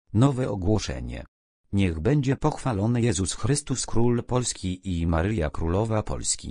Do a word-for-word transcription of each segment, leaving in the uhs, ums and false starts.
Nowe ogłoszenie. Niech będzie pochwalony Jezus Chrystus Król Polski i Maryja Królowa Polski.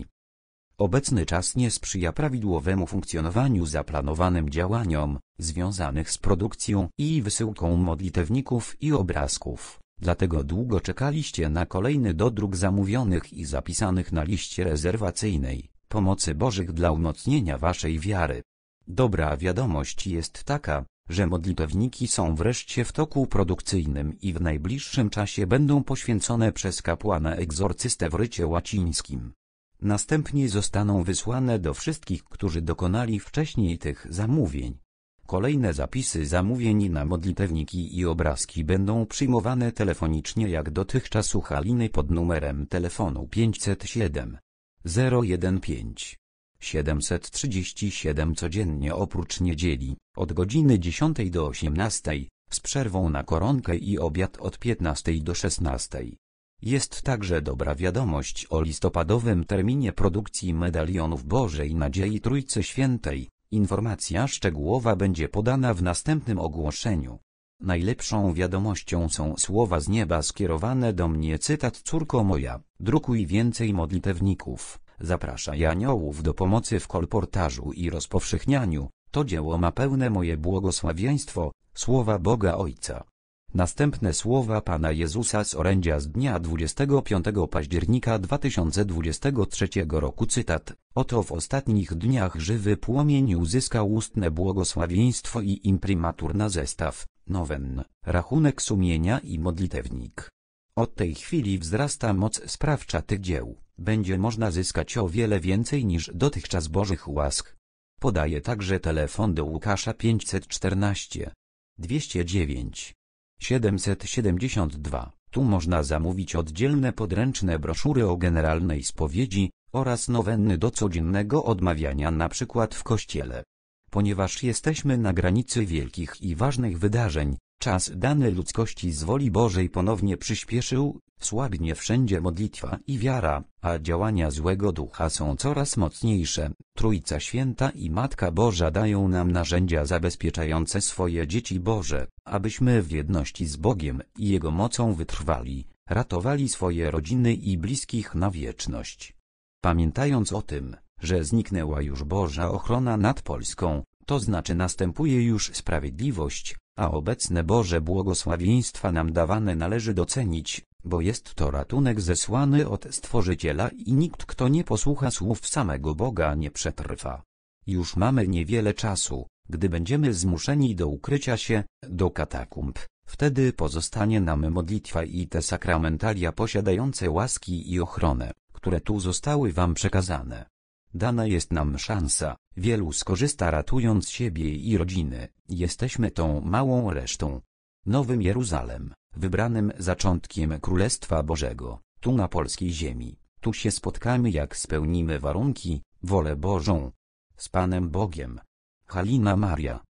Obecny czas nie sprzyja prawidłowemu funkcjonowaniu zaplanowanym działaniom, związanych z produkcją i wysyłką modlitewników i obrazków. Dlatego długo czekaliście na kolejny dodruk zamówionych i zapisanych na liście rezerwacyjnej pomocy Bożych dla umocnienia waszej wiary. Dobra wiadomość jest taka, że modlitewniki są wreszcie w toku produkcyjnym i w najbliższym czasie będą poświęcone przez kapłana egzorcystę w rycie łacińskim. Następnie zostaną wysłane do wszystkich, którzy dokonali wcześniej tych zamówień. Kolejne zapisy zamówień na modlitewniki i obrazki będą przyjmowane telefonicznie jak dotychczas u Haliny pod numerem telefonu pięćset siedem zero jeden pięć siedemset trzydzieści siedem codziennie oprócz niedzieli, od godziny dziesiątej do osiemnastej, z przerwą na koronkę i obiad od piętnastej do szesnastej. Jest także dobra wiadomość o listopadowym terminie produkcji medalionów Bożej Nadziei Trójcy Świętej. Informacja szczegółowa będzie podana w następnym ogłoszeniu. Najlepszą wiadomością są słowa z nieba skierowane do mnie, cytat: córko moja, drukuj więcej modlitewników, zapraszaj aniołów do pomocy w kolportażu i rozpowszechnianiu, to dzieło ma pełne moje błogosławieństwo, słowa Boga Ojca. Następne słowa Pana Jezusa z orędzia z dnia dwudziestego piątego października dwa tysiące dwudziestego trzeciego roku, cytat: oto w ostatnich dniach żywy płomień uzyskał ustne błogosławieństwo i imprimatur na zestaw, nowen, rachunek sumienia i modlitewnik. Od tej chwili wzrasta moc sprawcza tych dzieł, będzie można zyskać o wiele więcej niż dotychczas Bożych łask. Podaje także telefon do Łukasza pięćset czternaście dwieście dziewięć siedemset siedemdziesiąt dwa. Tu można zamówić oddzielne podręczne broszury o generalnej spowiedzi oraz nowenny do codziennego odmawiania np. w kościele. Ponieważ jesteśmy na granicy wielkich i ważnych wydarzeń, czas dany ludzkości z woli Bożej ponownie przyspieszył, słabnie wszędzie modlitwa i wiara, a działania złego ducha są coraz mocniejsze. Trójca Święta i Matka Boża dają nam narzędzia zabezpieczające swoje dzieci Boże, abyśmy w jedności z Bogiem i Jego mocą wytrwali, ratowali swoje rodziny i bliskich na wieczność. Pamiętając o tym, że zniknęła już Boża ochrona nad Polską, to znaczy następuje już sprawiedliwość, a obecne Boże błogosławieństwa nam dawane należy docenić, bo jest to ratunek zesłany od Stworzyciela i nikt, kto nie posłucha słów samego Boga, nie przetrwa. Już mamy niewiele czasu, gdy będziemy zmuszeni do ukrycia się, do katakumb, wtedy pozostanie nam modlitwa i te sakramentalia posiadające łaski i ochronę, które tu zostały wam przekazane. Dana jest nam szansa, wielu skorzysta ratując siebie i rodziny, jesteśmy tą małą resztą. Nowym Jeruzalem, wybranym zaczątkiem Królestwa Bożego, tu na polskiej ziemi, tu się spotkamy jak spełnimy warunki, wolę Bożą. Z Panem Bogiem. Halina Maria.